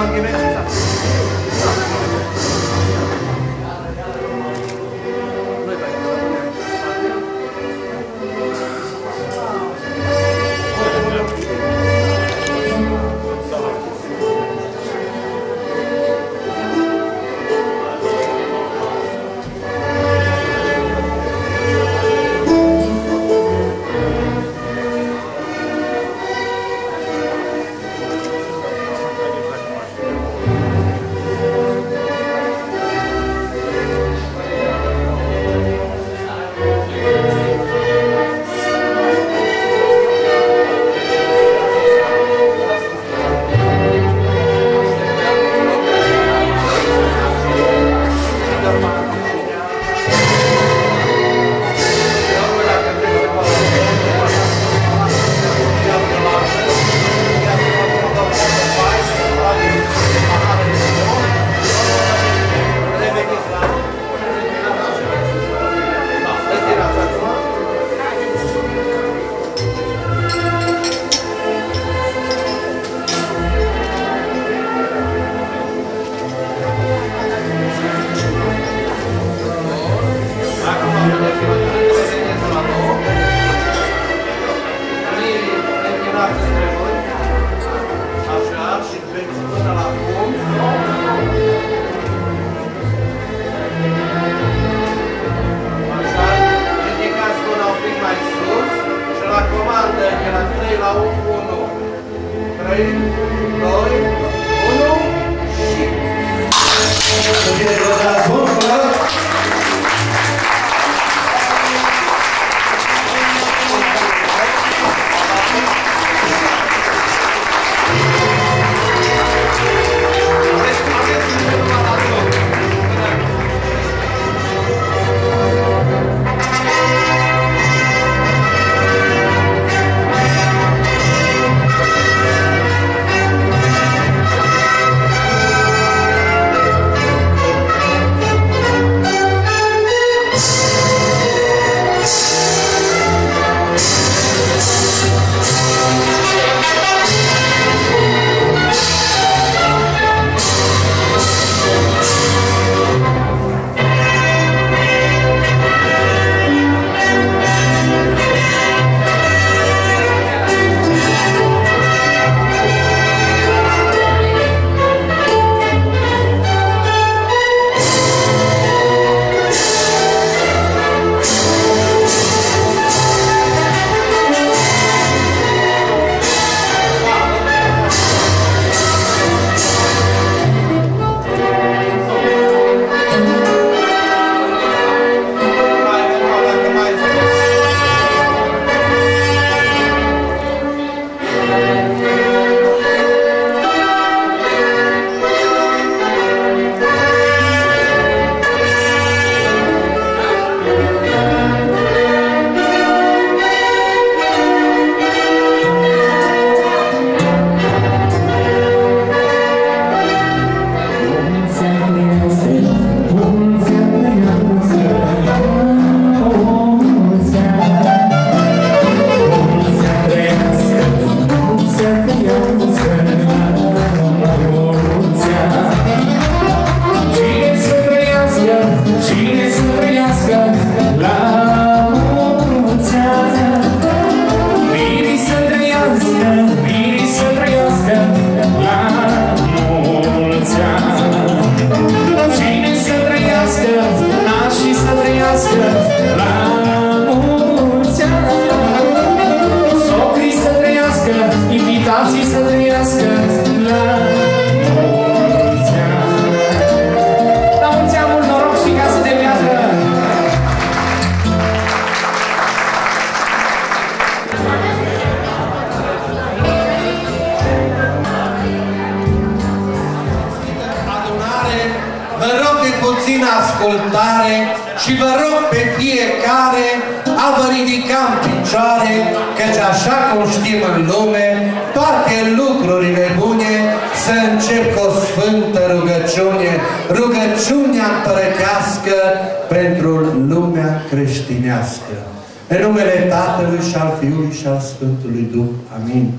ascultare și vă rog pe fiecare a vă ridica în picioare, căci așa cum știm în lume, toate lucrurile bune să încep cu o sfântă rugăciune, rugăciunea împărătească pentru lumea creștinească. În numele Tatălui și al Fiului și al Sfântului Duh. Amin.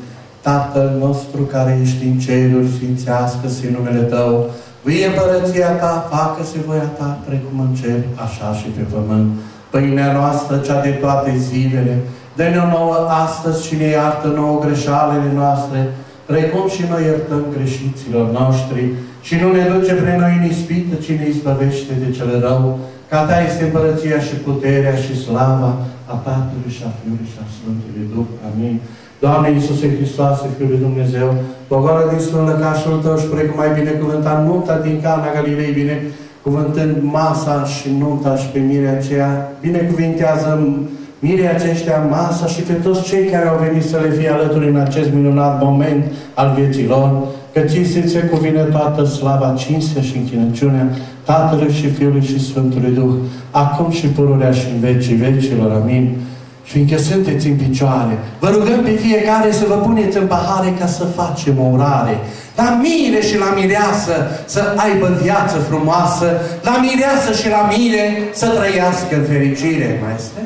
Tatăl nostru care ești în ceruri, sfințească-se numele Tău, vie împărăția Ta, facă-se voia Ta, precum în cer, așa și pe pământ. Pâinea noastră, cea de toate zilele, dă-ne-o nouă astăzi și ne iartă nouă greșalele noastre, precum și noi iertăm greșiților noștri, și nu ne duce pre noi în ispită, ci ne izbăvește de cel rău, că a Ta este împărăția și puterea și slava a Tatălui și a Fiului și a Sfântului Duh. Amin. Doamne Iisuse Hristoase, Fiul lui Dumnezeu, pogoară din sfânt lăcașul Tău și precum ai binecuvântat nunta din Cana Galilei, binecuvântând masa și nunta și pe mirea aceea, binecuvintează mirii aceștia, masa și pe toți cei care au venit să le fie alături în acest minunat moment al vieții lor, că Ți se cuvine toată slava, cinstea și închinăciunea Tatălui și Fiului și Sfântului Duh, acum și pururea și în vecii vecilor. Amin. Și fiindcă sunteți în picioare, vă rugăm pe fiecare să vă puneți în pahare ca să facem o urare. La mire și la mireasă să aibă viață frumoasă, la mireasă și la mire să trăiască în fericire. Mai este?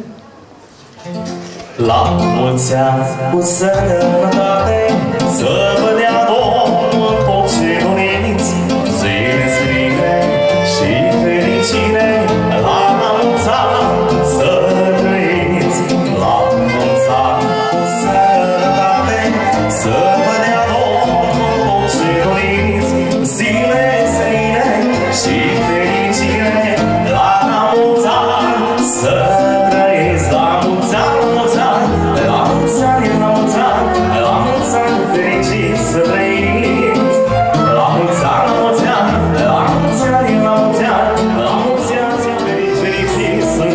La mulți ani cu sănătate, să vă dea Domnul tot ce doriți, zile zile și fericire, la mulți ani să trăiți. La mulți ani cu sănătate, să vă dea Domnul tot ce doriți, zile zile și fericire, la mulți ani să trăiți. La mulți ani, la mulți ani, la mulți ani, la mulți ani, fericiți să trăiți. La mulți ani, la mulți ani, la mulți ani, la mulți ani, la mulți ani, fericiți să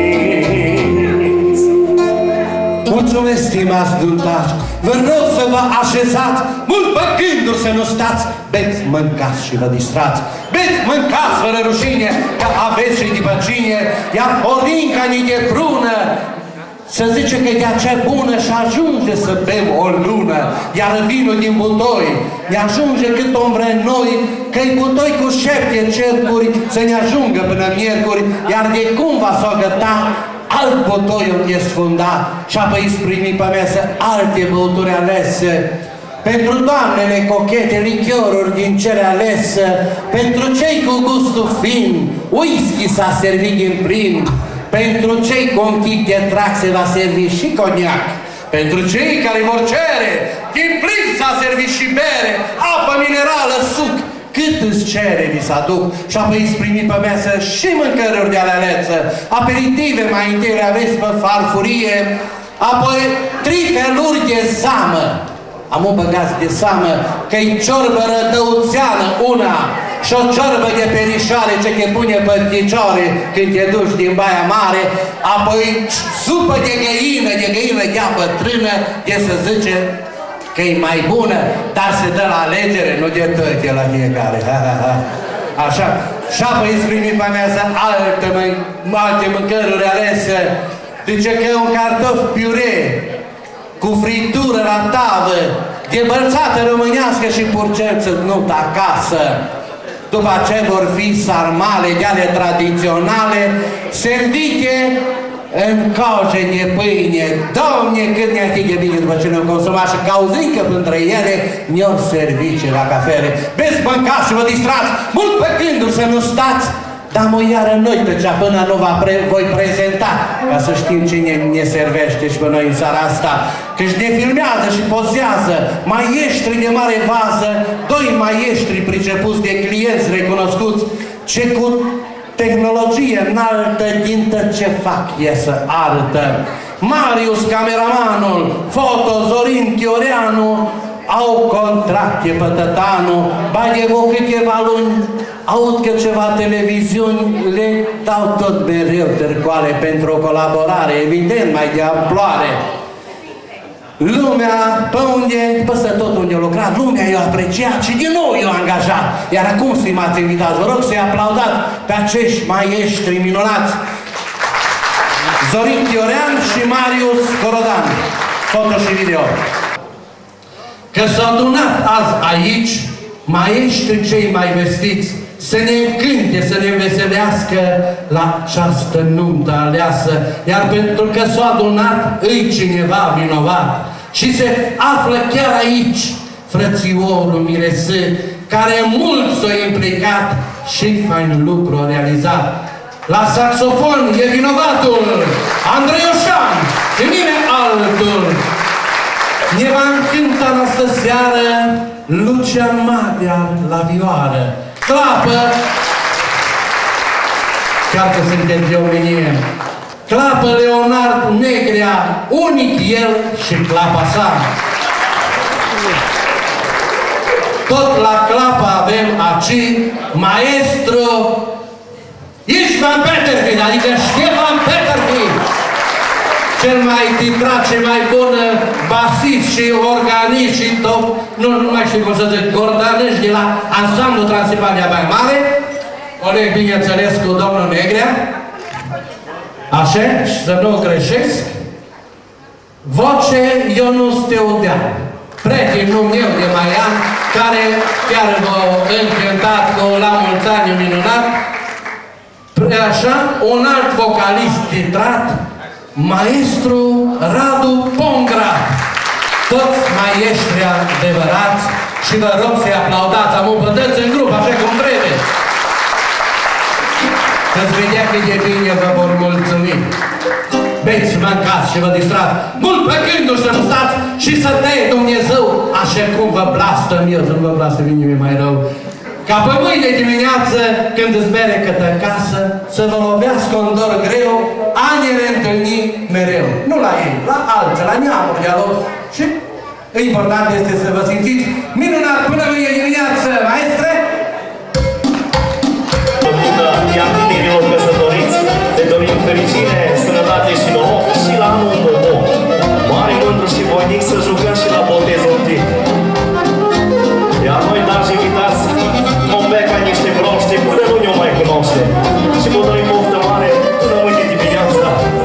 trăiți. Mulțumesc, stimați duntași! Vă rog să vă așezați, mult pe gânduri să nu stați, beți, mâncați și vă distrați. Beți, mâncați fără rușine, că aveți și de păcine, iar Orinca ni de prună, să zice că e de acea bună și ajunge să bem o lună, iar vinul din butoi ne ajunge cât o vrem noi, că-i butoi cu 7 cercuri să ne ajungă până miercuri, iar de cum va s-o găta, alt butoi unde sfunda și apoi îți primi pe mesă alte băuturi alese. Pentru doamnele cochete, lichioruri din cele alese, pentru cei cu gustul fin, whisky s-a servit din plin, pentru cei cu un chic de trac se va servi și coniac, pentru cei care vor cere, din plin s-a servit și bere, apă minerală, suc, cât îți cere vi să aduc, și apoi îți primi pe mesă și mâncăruri de aleleță, aperitive mai întâi le aveți pe farfurie, apoi 3 feluri de zamă. Am un băgați de samă, că-i ciorbă rădăuțeană una și o ciorbă de perișoare ce te pune pe picioare când te duci din Baia Mare, apoi supă de găină de apă trână, de să zice că e mai bună, dar se dă la alegere, nu de tăte la fiecare. Așa. Și apoi îți primi pe mează alte mâncăruri alese. Zice că e un cartof piure cu fritură la tavă, de bălțată românească și purcel țâcnut acasă. După aceea vor fi sarmale de ale tradiționale, servite în coaje de pâine. Domne, cât ne-a fi de bine după ce ne-am consumat și cauzând că între ele ne-au service la cafele. Beți, mâncați și vă distrați, mult pe gânduri să nu stați, dar mă iară noi pe cea până nu voi prezenta, ca să știm cine ne servește și pe noi în seara asta. Căci ne filmează și pozează maestri de mare vază, 2 maestri pricepuți de clienți recunoscuți, ce cu tehnologie înaltă dintă ce fac e să arătă. Marius, cameramanul, foto, Zorin Chioreanu, au contracte pe tătanul, ba de câteva luni, aud că ceva televiziuni le dau tot mereu târcoale pentru o colaborare, evident mai de amploare. Lumea, pe unde, peste tot unde a lucrat, lumea i-a apreciat și din nou i-a angajat. Iar acum, stimați invitați, vă rog să-i aplaudați pe acești maestri minunați, Zorin Chiorean și Marius Corodan, foto și video. Că s-au adunat azi aici maestri cei mai vestiți să ne încânte, să ne înveselească la această nuntă aleasă, iar pentru că s-a adunat îi cineva vinovat. Și se află chiar aici frățiorul Miresă, care mult s-a implicat și fain lucru a realizat. La saxofon e vinovatul Andrei Oșan, și nimeni altul. Ne va încânta în astă seară Lucian Maghiar la vioară. Clapă! Chiar că suntem de omenie. Clapă Leonard Negrea, unic el și clapa sa. Tot la clapă avem aici maestru Istvan Peterfield, adică Ștefan Peterfield, cel mai titrat, cel mai bun basist și organist și top, nu mai știu cum să zic, gordanist de la Ansamblu Transilvania mai Mare, Oleg, bineînțeles, cu domnul Negrea, așa, și să nu greșesc, voce Ionus Teodean, prietenul meu de mai an, care chiar v-a încântat cu La mulți ani minunat, așa, un alt vocalist titrat, maestru Radu Pongrat. Toți maestri adevărați și vă rog să-i aplaudați, am împătăți în grup, așa cum trebuie. Să-ți vedea cât de bine vă vor mulțumi. Beți, mâncați și vă distrați. Mult pe gânduri să nu stați și să dea Dumnezeu așa cum vă blastăm eu, să nu vă blastăm nimeni mai rău. Ca pe mâine dimineață, când îți bere către casă, să vă lovească un dor greu, a ne reîntâlni mereu. Nu la ei, la alții, la neamuri de-a lor. Și important este să vă simțiți minunat până mâine dimineață, maestre! Iar tinerilor căsătoriți, te dorim fericire, sănătate și noroc și la anul nou. Mare mândru și voinic să jucăm și la botezul tip. Iar noi, dragi invitați, vom beca niște broște până nu ne-o mai cunoaște. Și vă dorim poftă mare până mâine dimineața.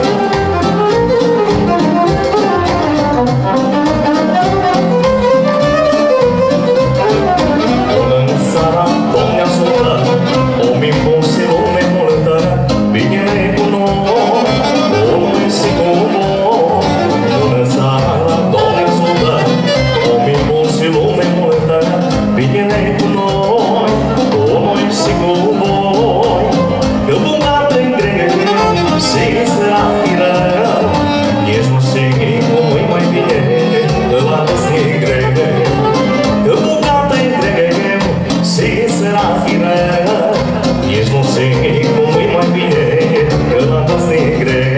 Până în seara, Doamne ajută, omii buni și lume multă, bine cu noi, omul și cu voi. Până în seara, Doamne ajută, omii buni și lume multă, bine cu noi, omul și cu voi. Că bugată în greu și sărac rău, ești nu știi cum e mai bine, că la tăsni greu. Că bugată în greu și sărac rău, ești nu știi cum e mai bine, că la tăsni greu.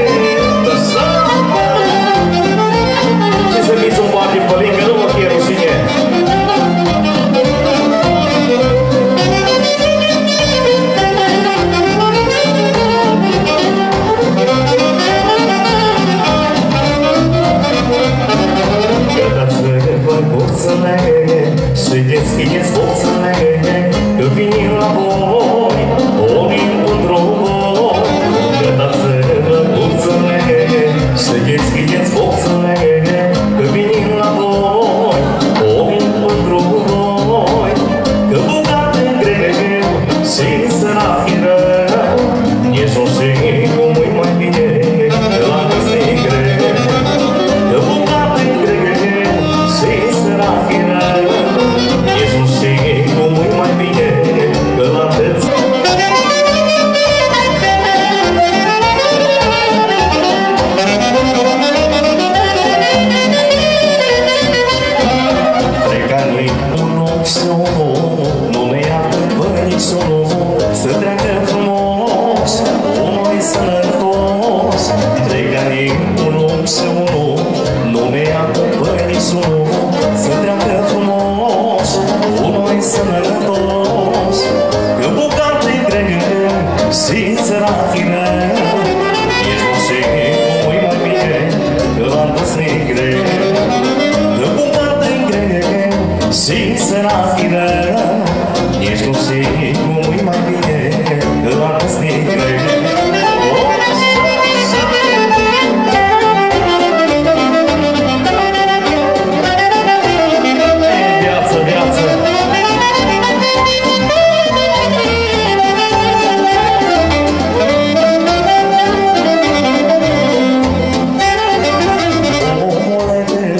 Și să fiți un poate pe lângă, nu mă fie rușine. Și deschideți boțele, că vin la voi, orii într-o voi. Gătați-vă boțele, și deschideți boțele, că vin la voi, orii într-o voi. Că bugate greu și sărac rău, nici nu știi cum e mai bine, că la găsi greu. Că bugate greu și sărac rău, nici nu știi cum e mai bine, că la tăți. Trec ani unul și unul, nu ne iartă până nici unul, să treacă frumos, unul e sănătos. Trec ani unul și unul, nu ne iartă până nici unul, să treacă frumos, unul e sănătos. Că bucat-i greu și sărac-i rău, nici nu știi cum e mai bine, că l-am păsnit greu. Că bucat-i greu și sărac-i rău, nici nu știi cum e mai bine, că l-am păsnit greu. Omule de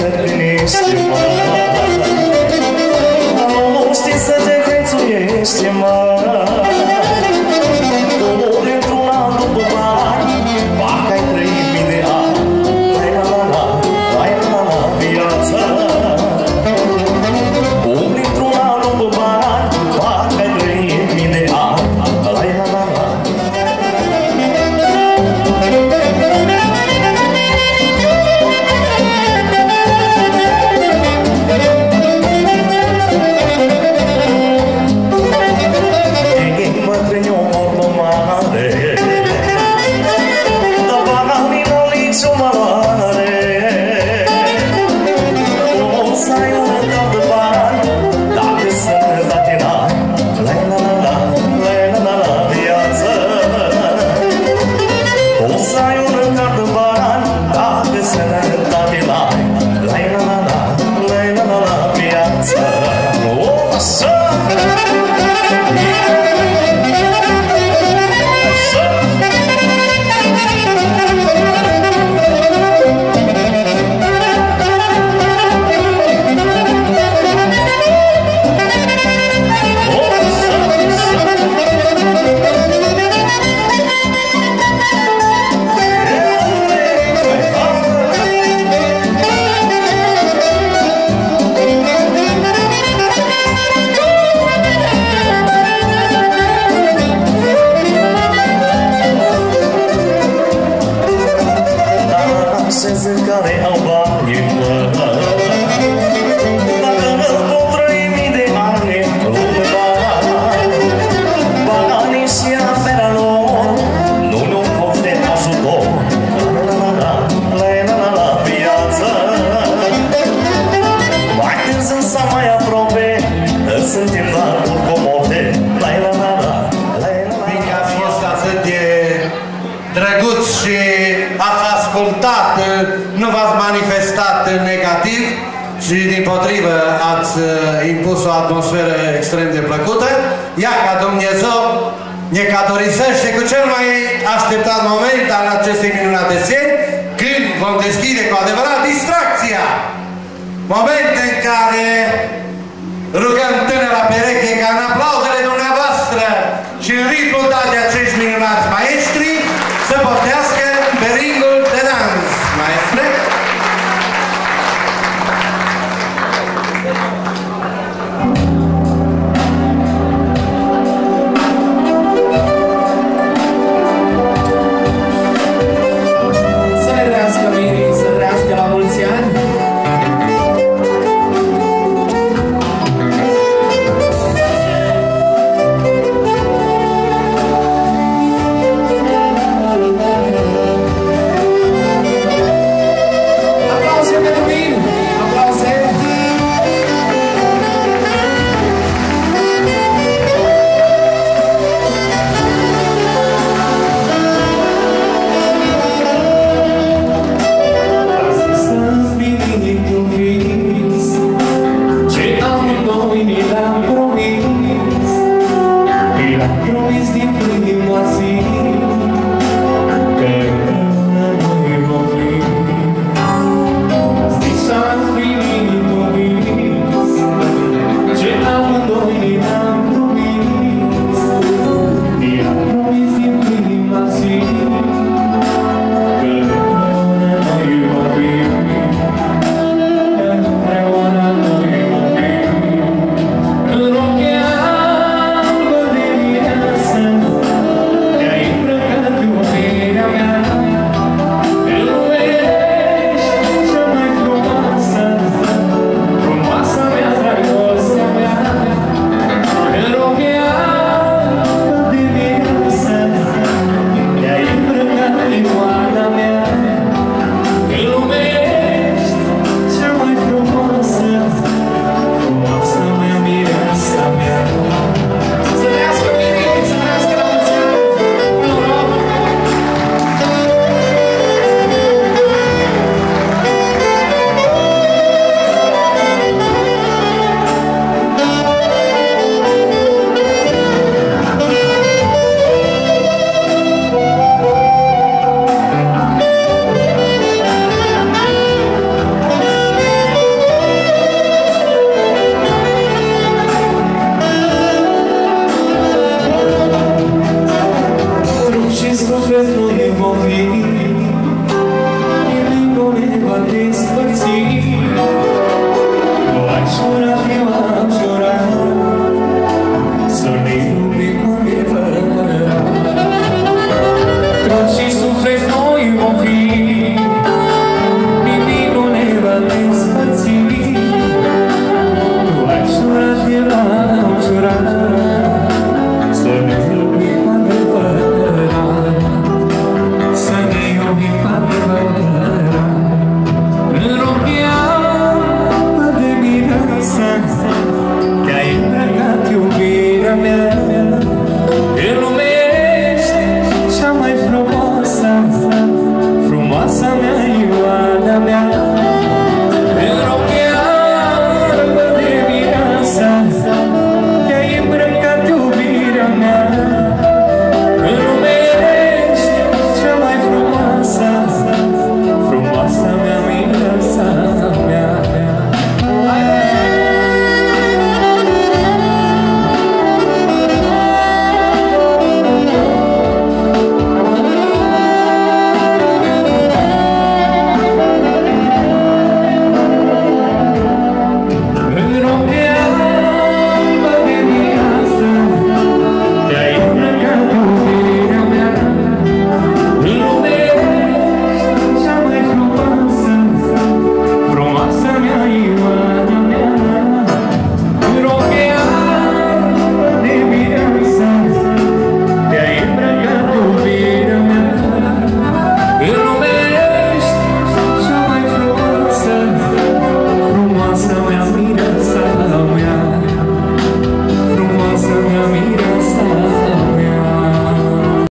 dimpotrivă ați impus o atmosferă extrem de plăcută. Ia ca Dumnezeu ne cadorisește cu cel mai așteptat moment al acestei minunate seri, când vom deschide cu adevărat distracția. Momente în care rugăm tânăra pereche